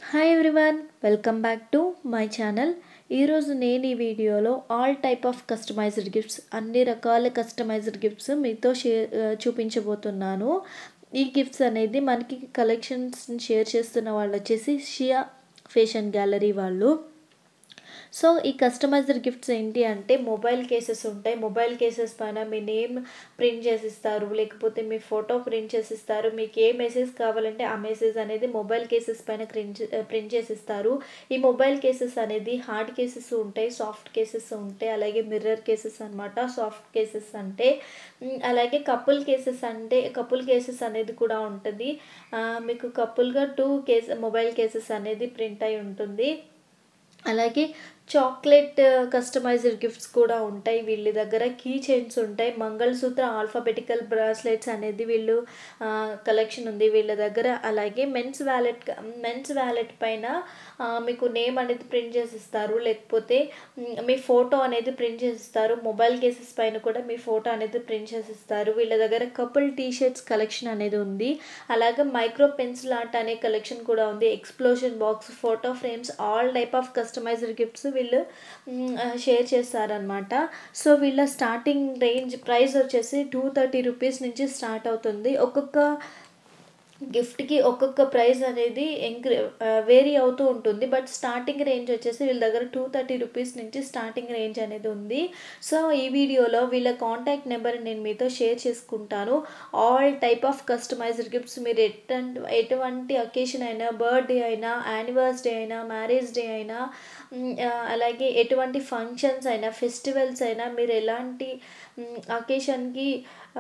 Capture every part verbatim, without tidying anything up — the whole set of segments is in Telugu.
Hi everyone, welcome back to my channel. ఈరోజు నేను ఈ వీడియోలో all type of customised gifts, అన్ని రకాల కస్టమైజ్డ్ గిఫ్ట్స్ మీతో షేర్ చూపించబోతున్నాను. ఈ గిఫ్ట్స్ అనేది మనకి కలెక్షన్స్ని షేర్ చేస్తున్న వాళ్ళు వచ్చేసి షియా ఫ్యాషన్ గ్యాలరీ వాళ్ళు. సో ఈ కస్టమైజ్డ్ గిఫ్ట్స్ ఏంటి అంటే మొబైల్ కేసెస్ ఉంటాయి. మొబైల్ కేసెస్ పైన మీ నేమ్ ప్రింట్ చేసిస్తారు, లేకపోతే మీ ఫోటో ప్రింట్ చేసిస్తారు. మీకు ఏ మెసేజ్ కావాలంటే ఆ మెసేజ్ అనేది మొబైల్ కేసెస్ పైన ప్రింట్ ప్రింట్ చేసిస్తారు. ఈ మొబైల్ కేసెస్ అనేది హార్డ్ కేసెస్ ఉంటాయి, సాఫ్ట్ కేసెస్ ఉంటాయి, అలాగే మిర్రర్ కేసెస్ అనమాట. సాఫ్ట్ కేసెస్ అంటే అలాగే కపుల్ కేసెస్ అంటే కపుల్ కేసెస్ అనేది కూడా ఉంటుంది. మీకు కపుల్గా టూ కేస్ మొబైల్ కేసెస్ అనేది ప్రింట్ అయి ఉంటుంది. అలాగే చాక్లెట్ కస్టమైజ్డ్ గిఫ్ట్స్ కూడా ఉంటాయి. వీళ్ళ దగ్గర కీ చైన్స్ ఉంటాయి, మంగళసూత్ర ఆల్ఫాబెటికల్ బ్రాస్లెట్స్ అనేది వీళ్ళు కలెక్షన్ ఉంది వీళ్ళ దగ్గర. అలాగే మెన్స్ వ్యాలెట్ మెన్స్ వ్యాలెట్ పైన మీకు నేమ్ అనేది ప్రింట్ చేసిస్తారు, లేకపోతే మీ ఫోటో అనేది ప్రింట్ చేసిస్తారు. మొబైల్ కేసెస్ పైన కూడా మీ ఫోటో అనేది ప్రింట్ చేసిస్తారు. వీళ్ళ దగ్గర కపుల్ టీ షర్ట్స్ కలెక్షన్ అనేది ఉంది. అలాగే మైక్రో పెన్సిల్ ఆర్ట్ అనే కలెక్షన్ కూడా ఉంది. Explosion box, photo frames, all type of customised gifts వీళ్ళు షేర్ చేస్తారనమాట. సో వీళ్ళ స్టార్టింగ్ రేంజ్ ప్రైస్ వచ్చేసి టూ థర్టీ రూపీస్ నుంచి స్టార్ట్ అవుతుంది. ఒక్కొక్క గిఫ్ట్కి ఒక్కొక్క ప్రైస్ అనేది ఎంక్రీ వేరీ అవుతూ ఉంటుంది. బట్ స్టార్టింగ్ రేంజ్ వచ్చేసి వీళ్ళ దగ్గర టూ థర్టీ రూపీస్ నుంచి స్టార్టింగ్ రేంజ్ అనేది ఉంది. సో ఈ వీడియోలో వీళ్ళ కాంటాక్ట్ నెంబర్ నేను మీతో షేర్ చేసుకుంటాను. All type of customised gifts మీరు ఎటువంటి ఎటువంటి అకేషన్ అయినా, బర్త్డే అయినా, యానివర్సరీ అయినా, మ్యారేజ్ డే అయినా, అలాగే ఎటువంటి ఫంక్షన్స్ అయినా, ఫెస్టివల్స్ అయినా, మీరు ఎలాంటి అకేషన్కి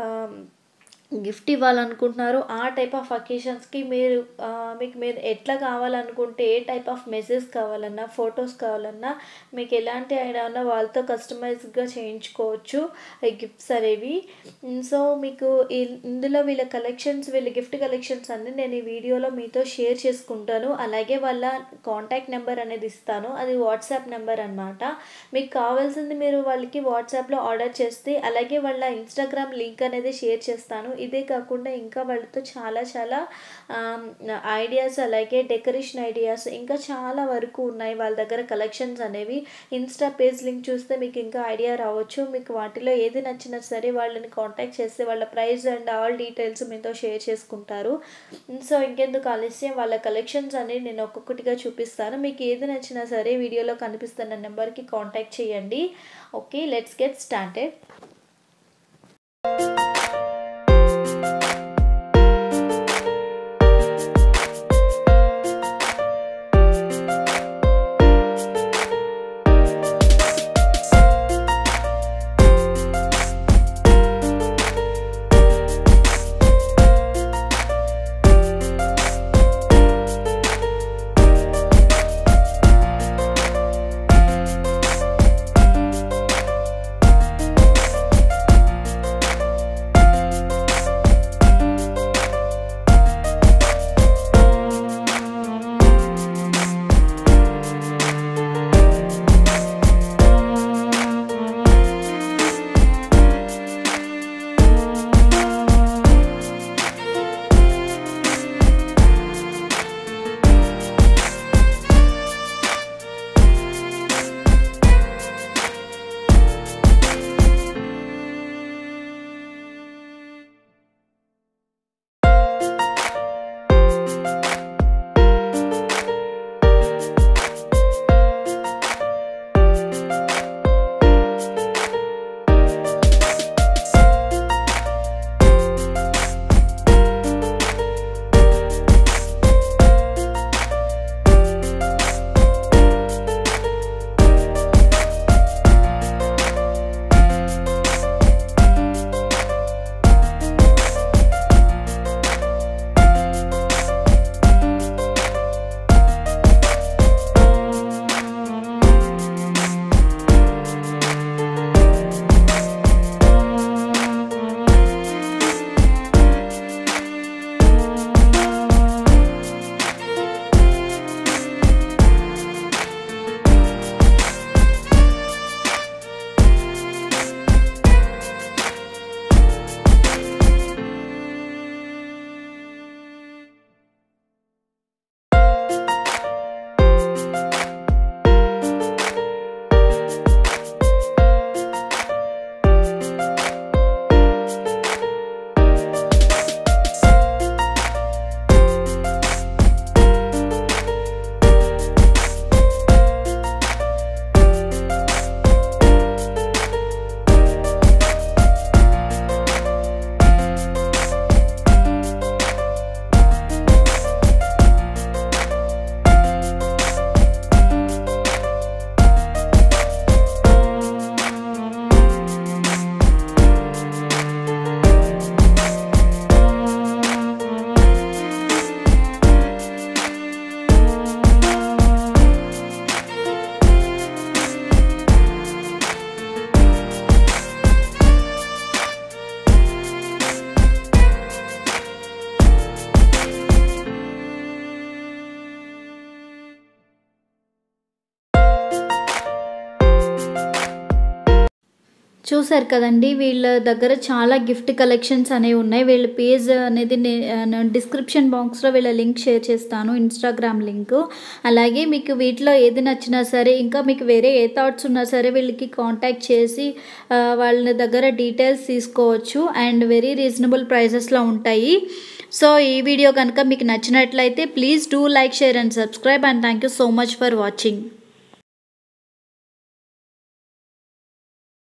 గిఫ్ట్ ఇవ్వాలనుకుంటున్నారు ఆ టైప్ ఆఫ్ అకేషన్స్కి మీరు మీకు మీరు ఎట్లా కావాలనుకుంటే, ఏ టైప్ ఆఫ్ మెసేజ్ కావాలన్నా, ఫొటోస్ కావాలన్నా, మీకు ఎలాంటి ఐడియా ఉన్నా వాళ్ళతో కస్టమైజ్గా చేయించుకోవచ్చు ఈ గిఫ్ట్స్ అనేవి. సో మీకు ఇందులో వీళ్ళ కలెక్షన్స్ వీళ్ళ గిఫ్ట్ కలెక్షన్స్ అన్నీ నేను ఈ వీడియోలో మీతో షేర్ చేసుకుంటాను. అలాగే వాళ్ళ కాంటాక్ట్ నెంబర్ అనేది ఇస్తాను, అది వాట్సాప్ నెంబర్ అనమాట. మీకు కావాల్సింది మీరు వాళ్ళకి వాట్సాప్లో ఆర్డర్ చేస్తే, అలాగే వాళ్ళ ఇన్స్టాగ్రామ్ లింక్ అనేది షేర్ చేస్తాను. ఇదే కాకుండా ఇంకా వాళ్ళతో చాలా చాలా ఐడియాస్, అలాగే డెకరేషన్ ఐడియాస్ ఇంకా చాలా వరకు ఉన్నాయి వాళ్ళ దగ్గర కలెక్షన్స్ అనేవి. ఇన్స్టా పేజ్ లింక్ చూస్తే మీకు ఇంకా ఐడియా రావచ్చు. మీకు వాటిలో ఏది నచ్చినా సరే వాళ్ళని కాంటాక్ట్ చేస్తే వాళ్ళ ప్రైస్ అండ్ ఆల్ డీటెయిల్స్ మీతో షేర్ చేసుకుంటారు. సో ఇంకెందుకు ఆలస్యం, వాళ్ళ కలెక్షన్స్ అనేవి నేను ఒక్కొక్కటిగా చూపిస్తాను. మీకు ఏది నచ్చినా సరే వీడియోలో కనిపిస్తున్న నెంబర్కి కాంటాక్ట్ చేయండి. Okay, let's get started. చూసారు కదండి, వీళ్ళ దగ్గర చాలా గిఫ్ట్ కలెక్షన్స్ అనేవి ఉన్నాయి. వీళ్ళ పేజ్ అనేది డిస్క్రిప్షన్ బాక్స్లో వీళ్ళ లింక్ షేర్ చేస్తాను, ఇన్స్టాగ్రామ్ లింక్. అలాగే మీకు వీటిలో ఏది నచ్చినా సరే, ఇంకా మీకు వేరే ఏ థాట్స్ ఉన్నా సరే వీళ్ళకి కాంటాక్ట్ చేసి వాళ్ళ దగ్గర డీటెయిల్స్ తీసుకోవచ్చు. అండ్ వెరీ రీజనబుల్ ప్రైజెస్లో ఉంటాయి. సో ఈ వీడియో కనుక మీకు నచ్చినట్లయితే please do like, share and subscribe. And thank you so much for watching.